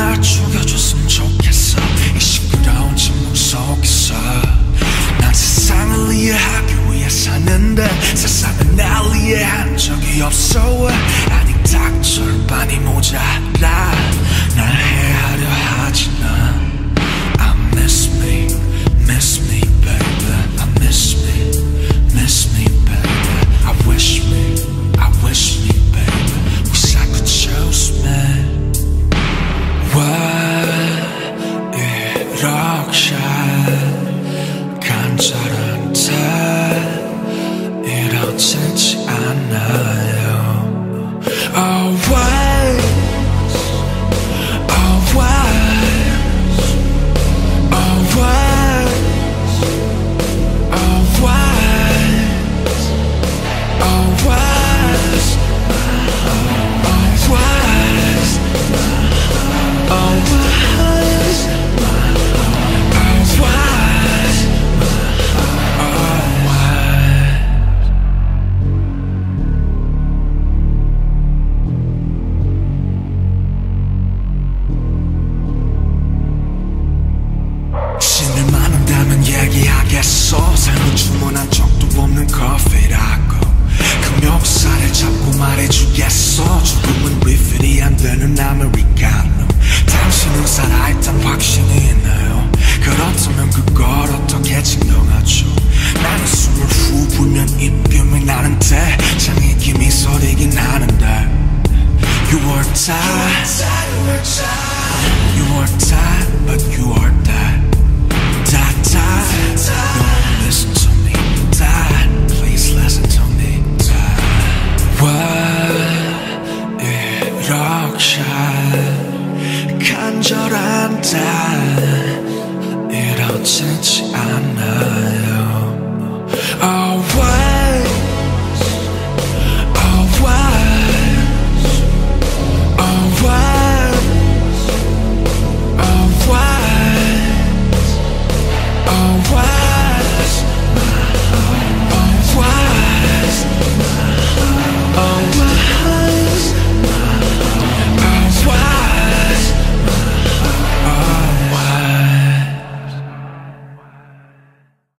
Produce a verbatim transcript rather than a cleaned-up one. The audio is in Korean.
날 죽여줬으면 좋겠어. 이 시끄러운 침묵 속에서 난 세상을 이해하기 위해 사는데 세상은 날 이해한 적이 없어. 아니 딱 절반이 모자라 날 해하려 하지만 I miss me, miss me baby. I miss me, miss me baby. I wish me, I wish me baby. Wish I could choose me. 왜 이렇게 간절한데 이렇지 않아요. Always, always, always, always, always, always, always. 신을 만난다면 얘기하겠어. 삶을 주문한 적도 없는 커피라고 그 멱살을 잡고 말해주겠어. 죽음은 리필이 안 되는 아메리카노. 당신은 살아있단 확신이 있나요? 그렇다면 그걸 어떻게 증명하죠? 나는 숨을 후 불면 입김이 나는데 장이 김이 서리긴 하는데 You are tired, you are tired, but you are dead. Die, die, don't listen to me. Die, please listen to me. Die. 왜 이렇게 간절한데 이렇지 않아요. Oh,